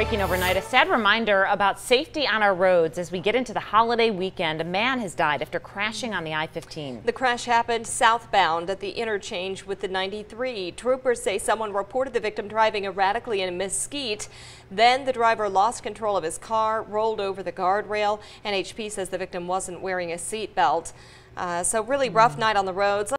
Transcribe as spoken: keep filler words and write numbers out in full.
Breaking overnight, a sad reminder about safety on our roads as we get into the holiday weekend. A man has died after crashing on the I fifteen. The crash happened southbound at the interchange with the ninety-three. Troopers say someone reported the victim driving erratically in Mesquite. Then the driver lost control of his car, rolled over the guardrail. N H P says the victim wasn't wearing a seatbelt. Uh, so really rough night on the roads.